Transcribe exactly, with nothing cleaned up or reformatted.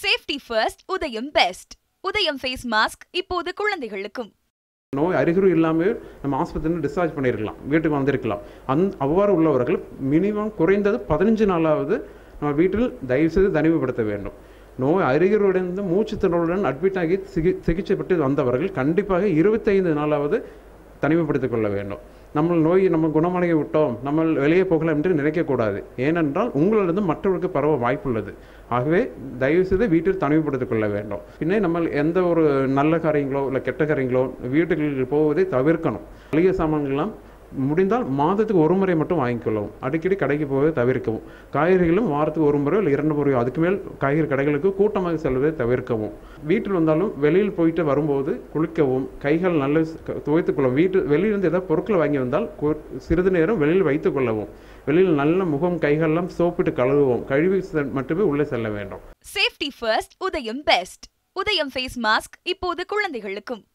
Safety first, Udhayam best. Udhayam face mask இப்போது குழந்தைகளுக்கும். நோய் அறிகுறி இல்லாமல் நம்ம ஆஸ்பத்திரியில் டிஸ்சார்ஜ் பண்ணியிருக்கலாம், வீட்டுக்கு வந்திருக்கலாம். அந் அவ்வாறு உள்ளவர்கள் மினிமம் குறைந்தது பதினஞ்சு நாளாவது நம்ம வீட்டில் தயவுசெய்து தனிமைப்படுத்த வேண்டும். நோய் அறிகுறியுடன் மூச்சு திணறலுடன் அட்மிட் ஆகி சிகி சிகிச்சை பெற்று வந்தவர்கள் கண்டிப்பாக இருபத்தைந்து நாளாவது தனிமைப்படுத்திக் கொள்ள வேண்டும். நம்ம நோய் நம்ம குணமடைய விட்டோம், நம்ம வெளியே போகலாம் என்று நினைக்கக்கூடாது. ஏனென்றால் உங்களிடம் மற்றவர்களுக்கு பரவ வாய்ப்புள்ளது. ஆகவே தயவுசெய்து வீட்டில் தனிமைப்படுத்திக் கொள்ள வேண்டும். பின்னே நம்ம எந்த ஒரு நல்ல காரியங்களோ இல்லை கெட்ட காரியங்களோ வீட்டுக்கு போவதை தவிர்க்கணும். மளிகை சாமான்கள்லாம் முடிந்தால் மாதத்துக்கு ஒரு முறை மட்டும் வாங்கிக்கொள்ளவும். அடிக்கடி கடைக்கு போவதை தவிர்க்கவும். காய்கறிகளும் வாரத்துக்கு ஒரு முறை இல்லை இரண்டு முறையோ அதுக்கு மேல் காய்கறி கடைகளுக்கு கூட்டமாக செல்வதை தவிர்க்கவும். வீட்டில் வந்தாலும் வெளியில் போயிட்டு வரும்போது குளிக்கவும், கைகள் நல்ல துவைத்துக் கொள்ளவும். வீட்டு வெளியிலிருந்து ஏதாவது பொருட்கள் வாங்கி வந்தால் சிறிது நேரம் வெளியில் வைத்துக் கொள்ளவும். வெளியில் நல்ல முகம் கைகளெல்லாம் சோப்பிட்டு கழுவுவோம். கழுவி மட்டுமே உள்ளே செல்ல வேண்டும். Safety first, Udhayam best. Udhayam face mask இப்போது குழந்தைகளுக்கும்.